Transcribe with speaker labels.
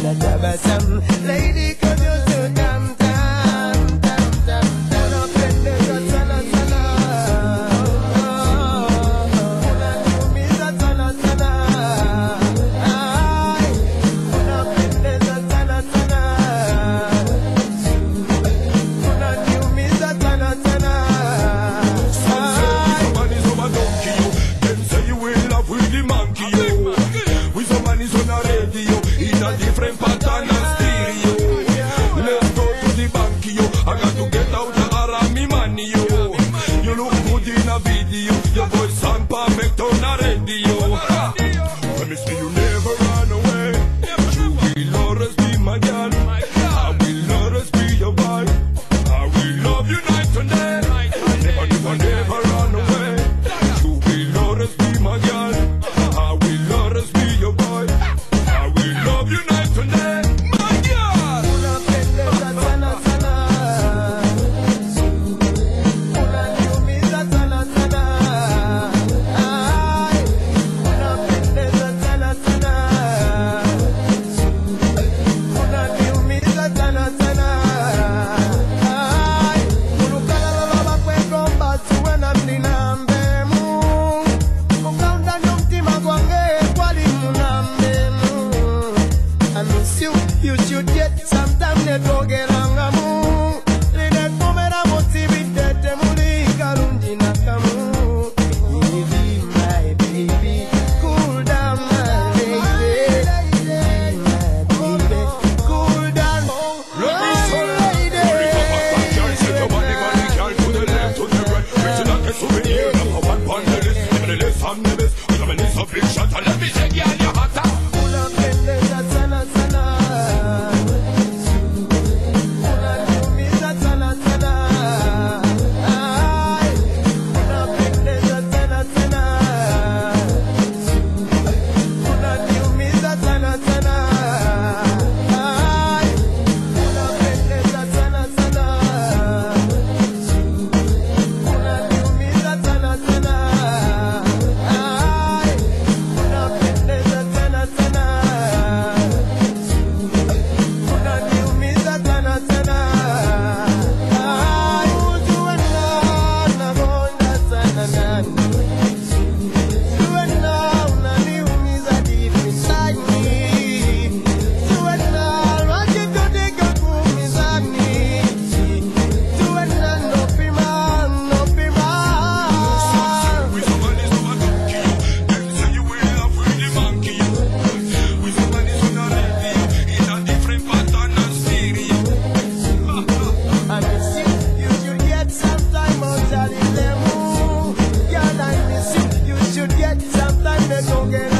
Speaker 1: a tabasam. Lady, cause you're so damn, damn, damn, damn. Una pendeja sana sana. Una niumiza sana sana. Ay, una pendeja sana sana. Una niumiza sana sana.
Speaker 2: Somebody's over donkey you. Them say you will love with the monkey you. With somebody's on a radio in a different pattern and stereo. Let's go to the bank yo. I got to get out the army money yo. You look good in a video. Your voice sound perfect on a radio. Promise me you never run away. You will always be my girl. I will always be your boy. I will love you night and day. Never run away. You will always be my girl. I will always be your boy. I will love you night and day. My girl.
Speaker 1: Una pendeja sana sana. Una niumiza sana sana. Ay, una pendeja sana sana. Una niumiza sana sana. Ay, ulukala baba kwe komba tuwe na mlinambemu. Ukaunda nyomtima kwange kwali munambemu. I miss you, you should get some time to go get angamu. Lide kumera motivitete muli karundi nakamu. Baby, my baby, cool down my baby. My baby, cool down.
Speaker 2: Let me show you. Girl, set your body, girl, to the left, to the right. Reaching out the souvenir, number one on the list. I'm the list, I'm the best. I'm a list of big shots. And let me say, girl, you're hotter.
Speaker 1: Una pendeja sana sana. Una niumiza sana sana. Ay, una pendeja sana sana. Una niumiza sana sana. Ay, una pendeja sana sana. Una niumiza sana sana. Ay, una pendeja sana sana. Una niumiza sana sana. Ay, ujuena nagonda sana nani. Ujuena unaniumiza deep inside me. Ujuena wakitoteka kumizani. Ujuena nopima, nopima.
Speaker 2: With somebody's on a donkey you. Them say you will love with the monkey you. With somebody's on a radio in a different pattern and stereo.
Speaker 1: I miss you, you should get some time out of the limo. Girl, I miss you, you should get some time to go get